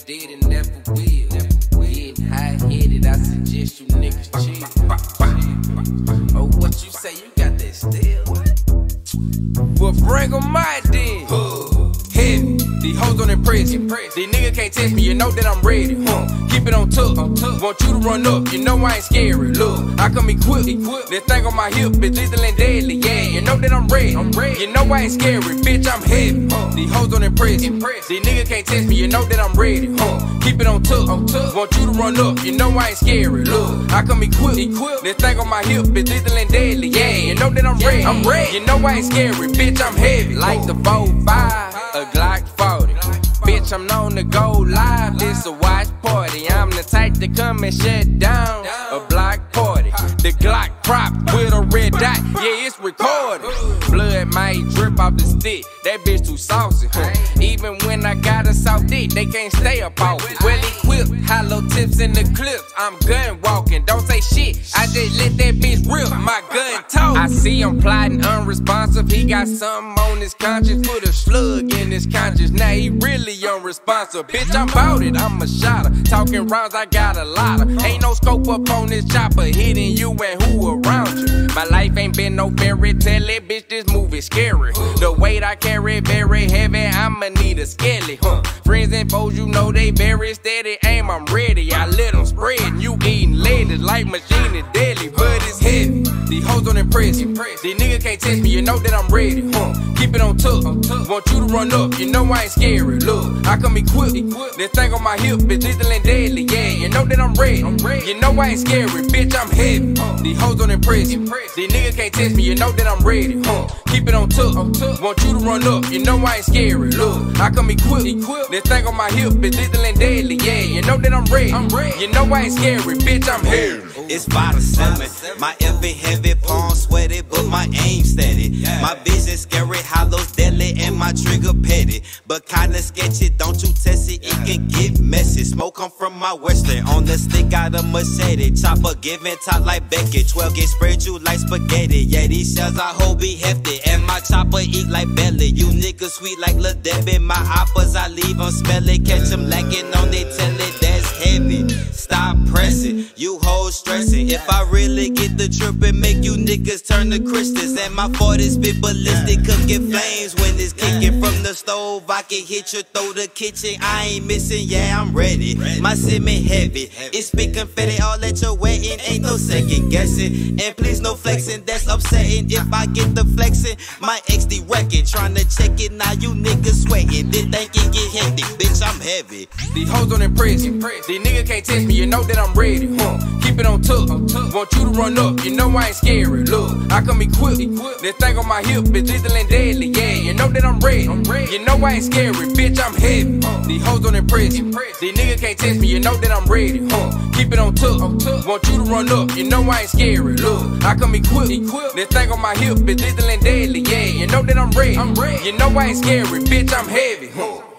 did and never will. Getting high-headed, I suggest you niggas chill. Oh, what you say, you got that still? Well, bring 'em out then. Heavy, these hoes on impressive. These niggas can't test me, you know that I'm ready. Keep it on tuck, want you to run up, you know I ain't scary. Look, I come equipped, this thing on my hip is lethal and deadly. Yeah, you know that I'm ready. You know I ain't scary, bitch, I'm heavy. These hoes on impressive. These niggas can't test me, you know that I'm ready. Keep it on tuck, want you to run up, you know I ain't scary. Look, I come equipped, this thing on my hip is lethal and deadly. Yeah, you know that I'm ready. You know I ain't scary, bitch, I'm heavy. Like the 4-5, a Glock 40. Bitch, I'm known to go live, this a watch party. I'm the type to come and shut down a block party. The Glock prop with a red dot, yeah, it's recorded. Blood might drip off the stick, that bitch too saucy. Even when I got a soft dick, they can't stay up off it. Well equipped, hollow tips in the clips, I'm gun walking. Don't say shit, I just let that bitch rip, my gun talk. I see him plotting unresponsive, he got something on his conscience. Put a slug in his conscience, now he really unresponsive. Bitch, I'm bout it, I'm a shotter. Talking rounds, I got a lotta. Ain't no scope up on this chopper, hitting you and who around you. My life ain't been no fairy tale, bitch, this movie scary. The weight I carry very heavy, I'ma need a skelly. Friends and foes, you know they very steady. Aim, I'm ready, I let them spread. You eating ladies like machine is deadly, but it's heavy. These hoes on impressive. These niggas can't test me, you know that I'm ready. Keep it on tuck, want you to run up, you know I ain't scary. Look, I come equipped, this thing on my hip is lethal and deadly. Yeah, you know that I'm ready. You know I ain't scary, bitch, I'm heavy. These hoes on impressive. These niggas can't test me, you know that I'm ready. Keep it on tuck, want you to run up, you know I ain't scary. Look, I come equipped, this thing on my hip is lethal and deadly. Yeah, you know that I'm ready. You know I ain't scary, bitch, I'm heavy. It's 5 to 7. My F ain't heavy, palm sweaty, but my aim steady. My vision scary, hollows deadly, and my trigger petty. But kinda sketchy, don't you test it, it can get messy. Smoke come from my western, on the stick got a machete. Chopper giving top like Beckett, 12 get spread you like spaghetti. Yeah, these shells I hope be hefty, and my chopper eat like belly. You niggas sweet like Lil Debbie, my hoppers I leave them smelly. Catch them lacking on they telly, that's heavy. Stop pressing, you hoes stressing. If I really get the trip and make you niggas turn to Christians, and my 40s spit ballistic, cooking flames when it's kicking from the stove. I can hit your through the kitchen. I ain't missing, yeah, I'm ready. My cement heavy, it's big confetti all at your wedding. Ain't no second guessing, and please no flexing. That's upsetting. If I get the flexing, my XD record trying to check it. Now you niggas sweating, then thinking get hectic. Bitch, I'm heavy. These hoes on impressive. These niggas can't test me, you know that I'm ready. Keep it on tuck, want you to run up, you know I ain't scary. Look, I come equipped, this thing on my hip is lethal and deadly. Yeah, you know that I'm ready. You know I ain't scary, bitch, I'm heavy. These hoes on impressive. These niggas can't test me, you know that I'm ready. Keep it on tuck, want you to run up, you know I ain't scary. Look, I come equipped, this thing on my hip is lethal and deadly. Yeah, you know that I'm ready. You know I ain't scary, bitch, I'm heavy.